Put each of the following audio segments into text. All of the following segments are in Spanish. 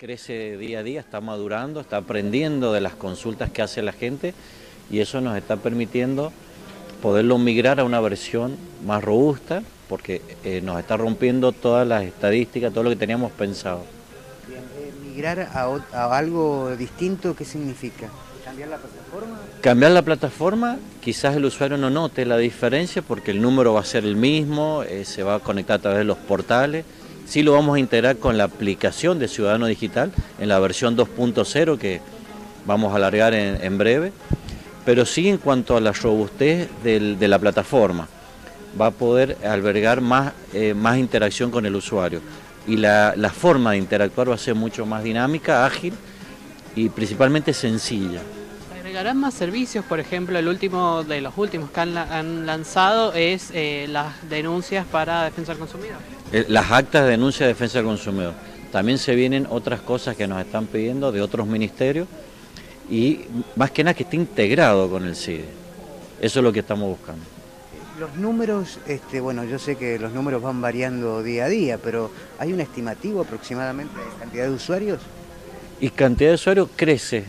crece día a día, está madurando, está aprendiendo de las consultas que hace la gente y eso nos está permitiendo poderlo migrar a una versión más robusta porque nos está rompiendo todas las estadísticas, todo lo que teníamos pensado. Bien, migrar a algo distinto, ¿qué significa? ¿Cambiar la plataforma? Cambiar la plataforma, quizás el usuario no note la diferencia porque el número va a ser el mismo, se va a conectar a través de los portales. Sí lo vamos a integrar con la aplicación de Ciudadano Digital en la versión 2.0 que vamos a alargar en breve, pero sí en cuanto a la robustez de la plataforma, va a poder albergar más interacción con el usuario y la forma de interactuar va a ser mucho más dinámica, ágil y principalmente sencilla. ¿Agregarán más servicios? Por ejemplo, el último de los últimos que han lanzado es las denuncias para defensa del consumidor. Las actas de denuncia de defensa del consumidor. También se vienen otras cosas que nos están pidiendo de otros ministerios y más que nada que esté integrado con el CIDE. Eso es lo que estamos buscando. Los números, bueno, yo sé que los números van variando día a día, pero ¿hay un estimativo aproximadamente de cantidad de usuarios? Y cantidad de usuarios crece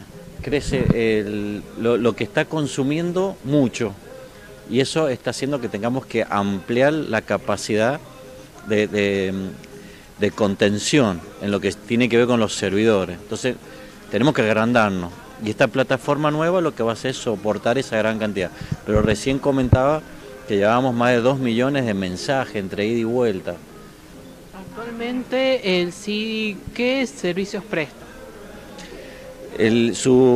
lo que está consumiendo mucho y eso está haciendo que tengamos que ampliar la capacidad de contención en lo que tiene que ver con los servidores. Entonces tenemos que agrandarnos y esta plataforma nueva lo que va a hacer es soportar esa gran cantidad. Pero recién comentaba que llevábamos más de 2 millones de mensajes entre ida y vuelta. Actualmente el CIDI, ¿qué servicios presta? El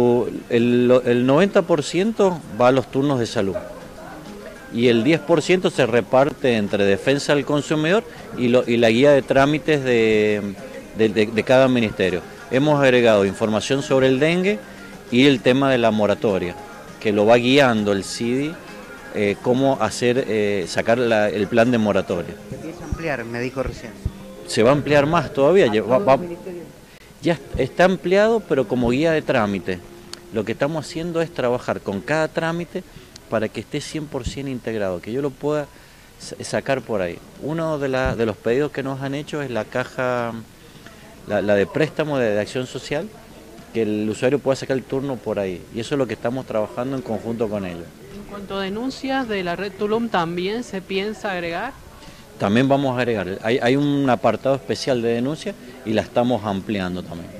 90% va a los turnos de salud y el 10% se reparte entre defensa del consumidor y la guía de trámites de cada ministerio. Hemos agregado información sobre el dengue y el tema de la moratoria, que lo va guiando el CIDI, cómo sacar el plan de moratoria. Se empieza a ampliar, me dijo recién. Se va a ampliar más todavía. Ya está ampliado, pero como guía de trámite. Lo que estamos haciendo es trabajar con cada trámite para que esté 100% integrado, que yo lo pueda sacar por ahí. Uno de los pedidos que nos han hecho es la caja, la de préstamo de acción social, que el usuario pueda sacar el turno por ahí. Y eso es lo que estamos trabajando en conjunto con ellos. En cuanto a denuncias de la red Tulum, ¿también se piensa agregar? También vamos a agregar, hay un apartado especial de denuncia y la estamos ampliando también.